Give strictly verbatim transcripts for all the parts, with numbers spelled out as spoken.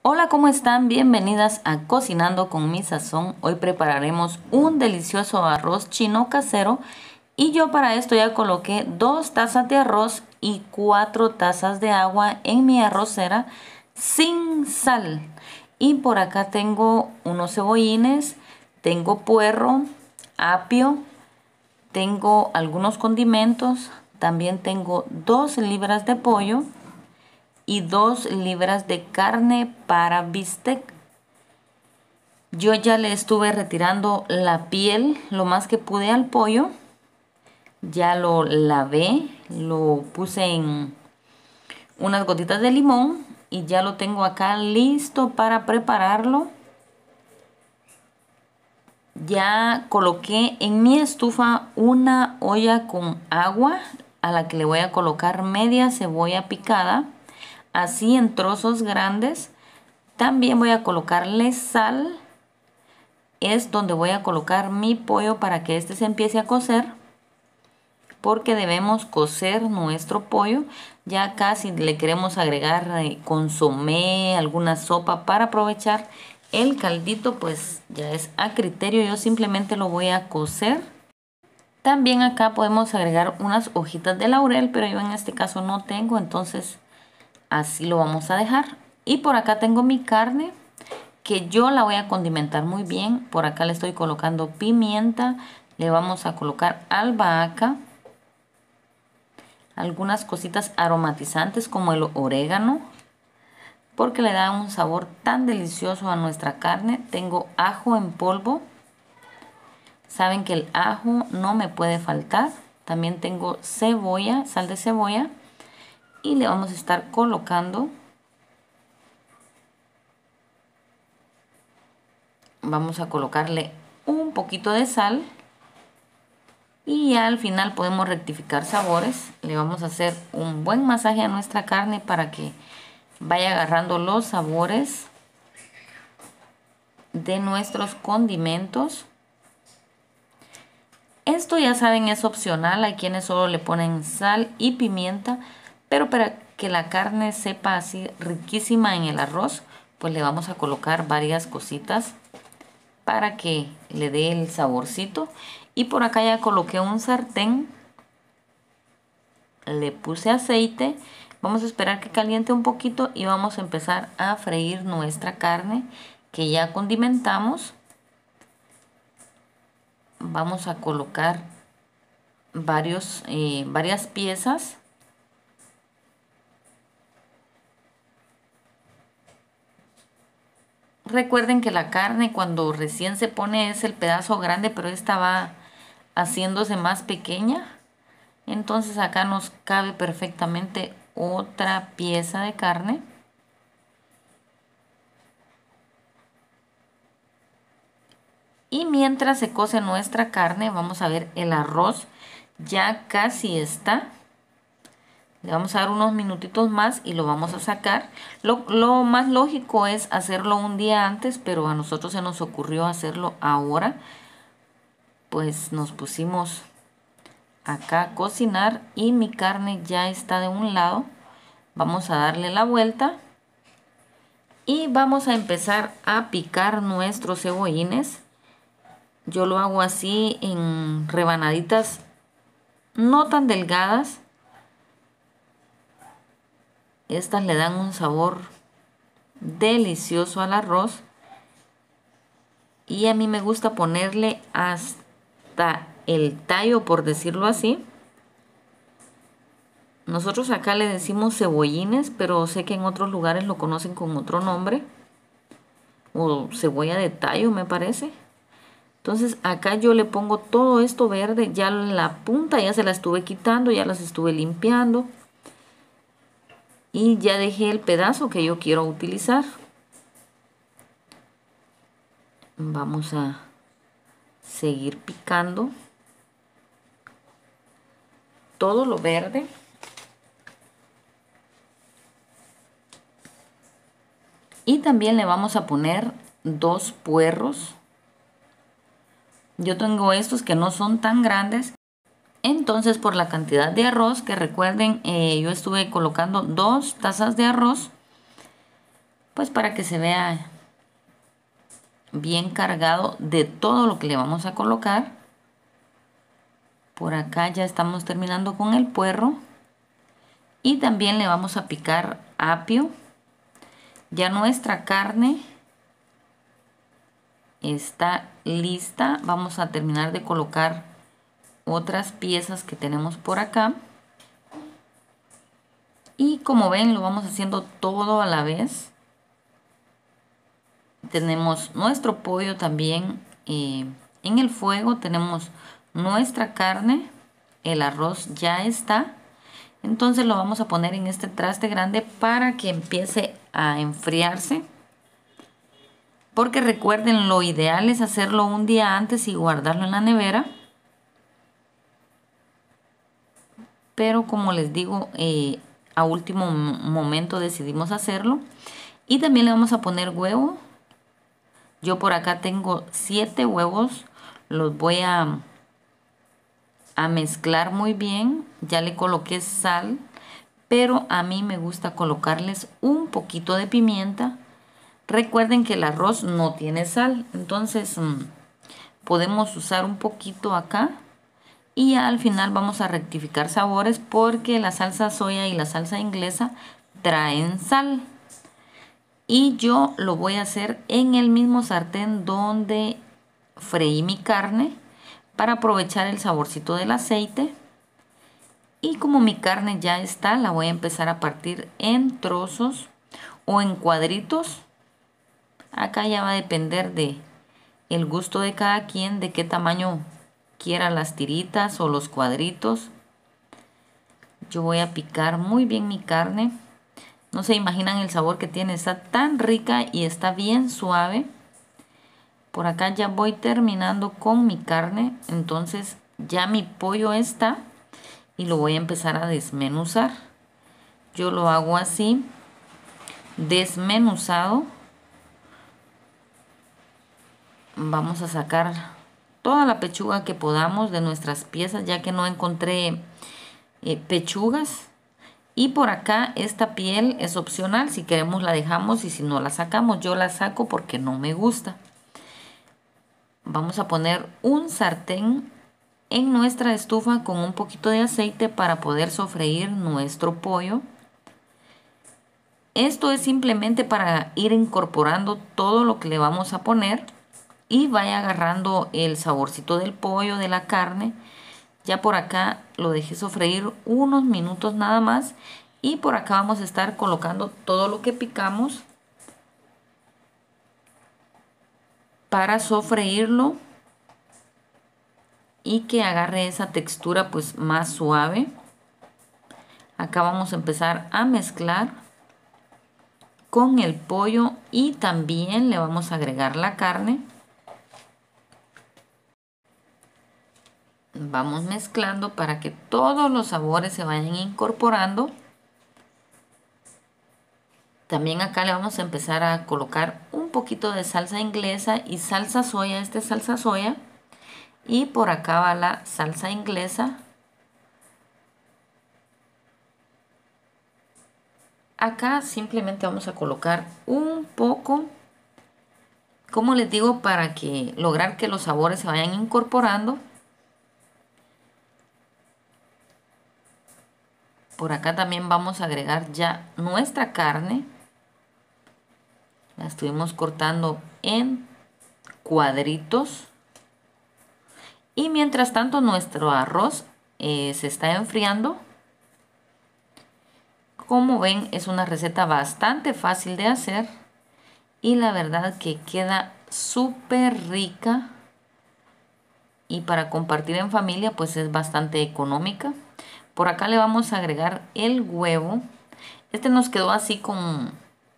Hola, ¿cómo están? Bienvenidas a Cocinando con mi Sazón. Hoy prepararemos un delicioso arroz chino casero y yo para esto ya coloqué dos tazas de arroz y cuatro tazas de agua en mi arrocera sin sal. Y por acá tengo unos cebollines, tengo puerro, apio, tengo algunos condimentos, también tengo dos libras de pollo y dos libras de carne para bistec. Yo ya le estuve retirando la piel lo más que pude al pollo. Ya lo lavé, lo puse en unas gotitas de limón y ya lo tengo acá listo para prepararlo. Ya coloqué en mi estufa una olla con agua a la que le voy a colocar media cebolla picada, así en trozos grandes. También voy a colocarle sal. Es donde voy a colocar mi pollo para que este se empiece a cocer, porque debemos cocer nuestro pollo. Ya casi le queremos agregar eh, consomé, alguna sopa para aprovechar el caldito, pues ya es a criterio. Yo simplemente lo voy a cocer. También acá podemos agregar unas hojitas de laurel, pero yo en este caso no tengo, entonces así lo vamos a dejar. Y por acá tengo mi carne, que yo la voy a condimentar muy bien. Por acá le estoy colocando pimienta, le vamos a colocar albahaca, algunas cositas aromatizantes como el orégano, porque le da un sabor tan delicioso a nuestra carne. Tengo ajo en polvo, saben que el ajo no me puede faltar. También tengo cebolla, sal de cebolla, y le vamos a estar colocando. Vamos a colocarle un poquito de sal y ya al final podemos rectificar sabores. Le vamos a hacer un buen masaje a nuestra carne para que vaya agarrando los sabores de nuestros condimentos. Esto ya saben es opcional, hay quienes solo le ponen sal y pimienta, pero para que la carne sepa así riquísima en el arroz, pues le vamos a colocar varias cositas para que le dé el saborcito. Y por acá ya coloqué un sartén, le puse aceite, vamos a esperar que caliente un poquito y vamos a empezar a freír nuestra carne que ya condimentamos. Vamos a colocar varios, eh, varias piezas. Recuerden que la carne cuando recién se pone es el pedazo grande, pero esta va haciéndose más pequeña. Entonces acá nos cabe perfectamente otra pieza de carne. Y mientras se cose nuestra carne, vamos a ver el arroz ya casi está. Le vamos a dar unos minutitos más y lo vamos a sacar. Lo, lo más lógico es hacerlo un día antes, pero a nosotros se nos ocurrió hacerlo ahora. Pues nos pusimos acá a cocinar y mi carne ya está de un lado. Vamos a darle la vuelta y vamos a empezar a picar nuestros cebollines. Yo lo hago así en rebanaditas no tan delgadas. Estas le dan un sabor delicioso al arroz. Y a mí me gusta ponerle hasta el tallo, por decirlo así. Nosotros acá le decimos cebollines, pero sé que en otros lugares lo conocen con otro nombre. O cebolla de tallo, me parece. Entonces acá yo le pongo todo esto verde. Ya la punta ya se la estuve quitando, ya las estuve limpiando. Y ya dejé el pedazo que yo quiero utilizar. Vamos a seguir picando todo lo verde. Y también le vamos a poner dos puerros. Yo tengo estos que no son tan grandes. Entonces por la cantidad de arroz, que recuerden, eh, yo estuve colocando dos tazas de arroz, pues para que se vea bien cargado de todo lo que le vamos a colocar. Por acá ya estamos terminando con el puerro y también le vamos a picar apio. Ya nuestra carne está lista. Vamos a terminar de colocar otras piezas que tenemos por acá. Y como ven, lo vamos haciendo todo a la vez. Tenemos nuestro pollo también eh, en el fuego. Tenemos nuestra carne. El arroz ya está. Entonces lo vamos a poner en este traste grande para que empiece a enfriarse. Porque recuerden, lo ideal es hacerlo un día antes y guardarlo en la nevera. Pero como les digo, eh, a último momento decidimos hacerlo. Y también le vamos a poner huevo. Yo por acá tengo siete huevos. Los voy a, a mezclar muy bien. Ya le coloqué sal. Pero a mí me gusta colocarles un poquito de pimienta. Recuerden que el arroz no tiene sal. Entonces mmm, podemos usar un poquito acá. Y al final vamos a rectificar sabores porque la salsa soya y la salsa inglesa traen sal. Y yo lo voy a hacer en el mismo sartén donde freí mi carne para aprovechar el saborcito del aceite. Y como mi carne ya está, la voy a empezar a partir en trozos o en cuadritos. Acá ya va a depender de el gusto de cada quien, de qué tamaño quiera las tiritas o los cuadritos. Yo voy a picar muy bien mi carne. No se imaginan el sabor que tiene, está tan rica y está bien suave. Por acá ya voy terminando con mi carne, entonces ya mi pollo está y lo voy a empezar a desmenuzar. Yo lo hago así, desmenuzado. Vamos a sacar toda la pechuga que podamos de nuestras piezas, ya que no encontré eh, pechugas. Y por acá esta piel es opcional, si queremos la dejamos y si no la sacamos. Yo la saco porque no me gusta. Vamos a poner un sartén en nuestra estufa con un poquito de aceite para poder sofreír nuestro pollo. Esto es simplemente para ir incorporando todo lo que le vamos a poner y vaya agarrando el saborcito del pollo, de la carne. Ya por acá lo dejé sofreír unos minutos nada más. Y por acá vamos a estar colocando todo lo que picamos para sofreírlo y que agarre esa textura pues más suave. Acá vamos a empezar a mezclar con el pollo y también le vamos a agregar la carne. Vamos mezclando para que todos los sabores se vayan incorporando. También acá le vamos a empezar a colocar un poquito de salsa inglesa y salsa soya. Esta es salsa soya. Y por acá va la salsa inglesa. Acá simplemente vamos a colocar un poco, como les digo, para que lograr que los sabores se vayan incorporando. Por acá también vamos a agregar ya nuestra carne. La estuvimos cortando en cuadritos. Y mientras tanto nuestro arroz eh, se está enfriando. Como ven, es una receta bastante fácil de hacer. Y la verdad que queda súper rica. Y para compartir en familia pues es bastante económica. Por acá le vamos a agregar el huevo. Este nos quedó así con,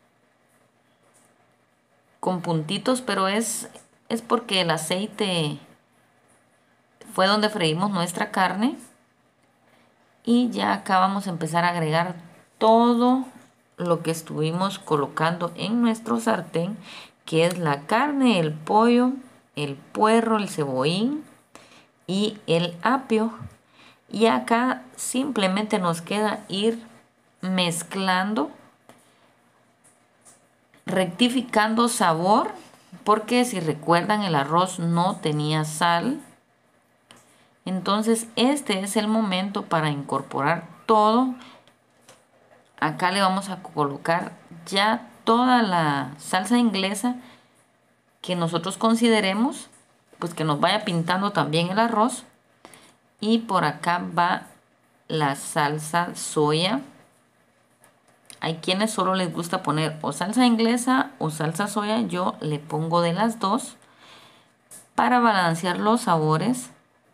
con puntitos, pero es, es porque el aceite fue donde freímos nuestra carne. Y ya acá vamos a empezar a agregar todo lo que estuvimos colocando en nuestro sartén, que es la carne, el pollo, el puerro, el cebollín y el apio. Y acá simplemente nos queda ir mezclando. rectificando sabor, porque si recuerdan el arroz no tenía sal. Entonces este es el momento para incorporar todo. Acá le vamos a colocar ya toda la salsa inglesa que nosotros consideremos, pues que nos vaya pintando también el arroz. Y por acá va la salsa soya. Hay quienes solo les gusta poner o salsa inglesa o salsa soya. Yo le pongo de las dos para balancear los sabores.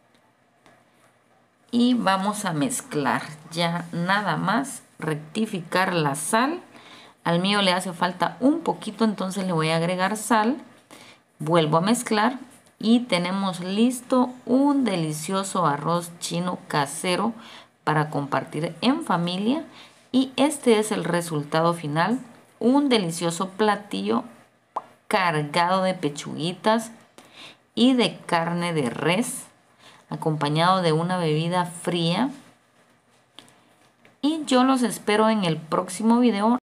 Y vamos a mezclar ya nada más, rectificar la sal. Al mío le hace falta un poquito, entonces le voy a agregar sal. Vuelvo a mezclar y tenemos listo un delicioso arroz chino casero para compartir en familia. Y este es el resultado final, un delicioso platillo cargado de pechuguitas y de carne de res, acompañado de una bebida fría. Y yo los espero en el próximo video.